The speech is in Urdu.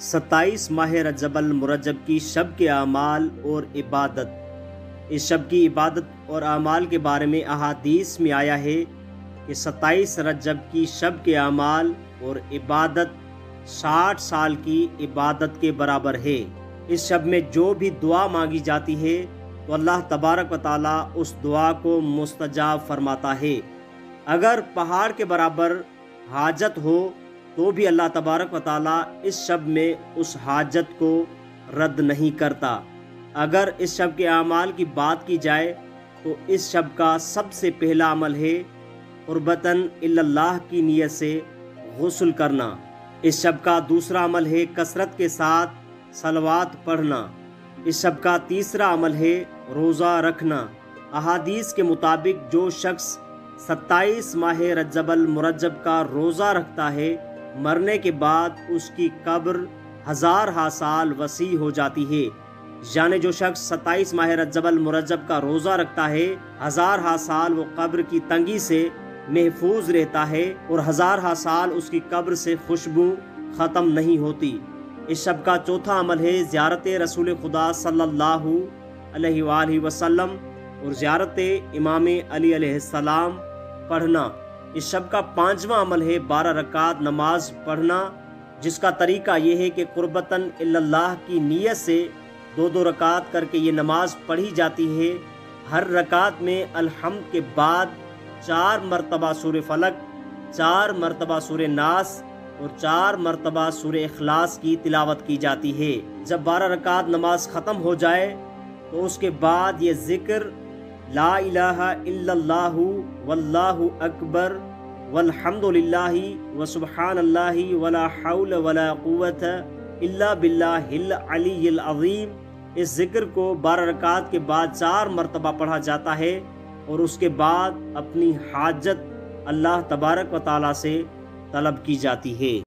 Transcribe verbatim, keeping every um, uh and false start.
ستائیس ماہ رجب المرجب کی شب کے اعمال اور عبادت۔ اس شب کی عبادت اور اعمال کے بارے میں احادیث میں آیا ہے کہ ستائیس رجب کی شب کے اعمال اور عبادت ساٹھ سال کی عبادت کے برابر ہے۔ اس شب میں جو بھی دعا مانگی جاتی ہے تو اللہ تبارک و تعالیٰ اس دعا کو مستجاب فرماتا ہے۔ اگر پہاڑ کے برابر حاجت ہو تو بھی اللہ تبارک و تعالیٰ اس شب میں اس حاجت کو رد نہیں کرتا۔ اگر اس شب کے اعمال کی بات کی جائے تو اس شب کا سب سے پہلا عمل ہے قربتاً اللہ کی نیت سے غسل کرنا۔ اس شب کا دوسرا عمل ہے کثرت کے ساتھ صلوات پڑھنا۔ اس شب کا تیسرا عمل ہے روزہ رکھنا۔ احادیث کے مطابق جو شخص ستائیس ماہ رجب المرجب کا روزہ رکھتا ہے مرنے کے بعد اس کی قبر ہزار ہا سال وسیع ہو جاتی ہے۔ یعنی جو شخص ستائیس ماہ رجب المرجب کا روزہ رکھتا ہے ہزار ہا سال وہ قبر کی تنگی سے محفوظ رہتا ہے اور ہزار ہا سال اس کی قبر سے خوشبو ختم نہیں ہوتی۔ اس شب کا چوتھا عمل ہے زیارت رسول خدا صلی اللہ علیہ وآلہ وسلم اور زیارت امام علی علیہ السلام پڑھنا۔ اس شب کا پانچواں عمل ہے بارہ رکعت نماز پڑھنا، جس کا طریقہ یہ ہے کہ قربتاً اللہ کی نیت سے دو دو رکعت کر کے یہ نماز پڑھی جاتی ہے۔ ہر رکعت میں الحمد کے بعد چار مرتبہ سورہ فلق، چار مرتبہ سورہ ناس اور چار مرتبہ سورہ اخلاص کی تلاوت کی جاتی ہے۔ جب بارہ رکعت نماز ختم ہو جائے تو اس کے بعد یہ ذکر لا الہ الا اللہ واللہ اکبر والحمد للہ وسبحان اللہ ولا حول ولا قوت الا باللہ العلی العظیم، اس ذکر کو بارہ رکعت کے بعد چار مرتبہ پڑھا جاتا ہے اور اس کے بعد اپنی حاجت اللہ تبارک و تعالیٰ سے طلب کی جاتی ہے۔